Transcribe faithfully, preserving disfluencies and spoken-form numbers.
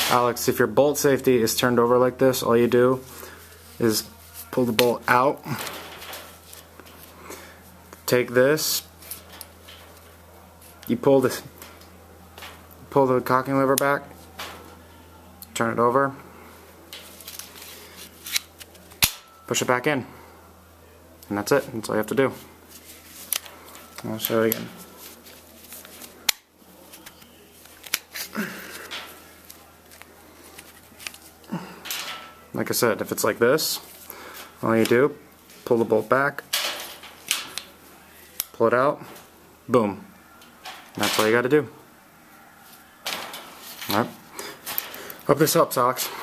Alex, if your bolt safety is turned over like this, all you do is pull the bolt out, take this, you pull this, pull the cocking lever back, turn it over, push it back in, and that's it. That's all you have to do. I'll show you again. Like I said, if it's like this, all you do, pull the bolt back, pull it out, boom. That's all you got to do. Alright. Hope this helps, Alex.